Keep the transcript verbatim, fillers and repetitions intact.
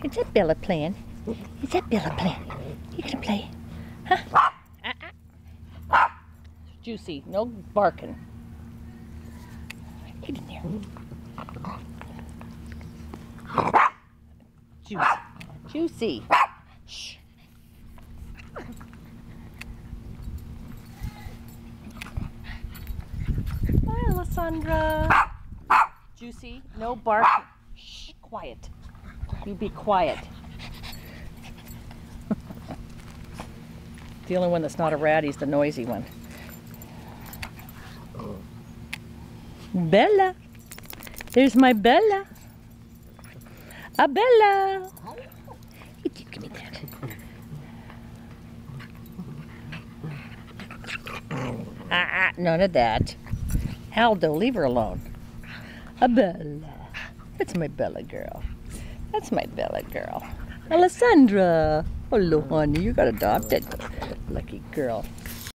Is that Bella playing? Is that Bella playing? You gonna play? Huh? Uh-uh. Juicy, no barking. Get in there. Juicy. Juicy. Shh. Hi, Alessandra. Juicy, no bark. Shh, quiet. You be quiet. The only one that's not a ratty's the noisy one. Bella. There's my Bella. ABELLA. Give me that. Ah, ah, none of that. Aldo, leave her alone. ABELLA. That's my Bella girl. That's my Bella girl. Alessandra. Hello, honey. You got adopted. Lucky girl.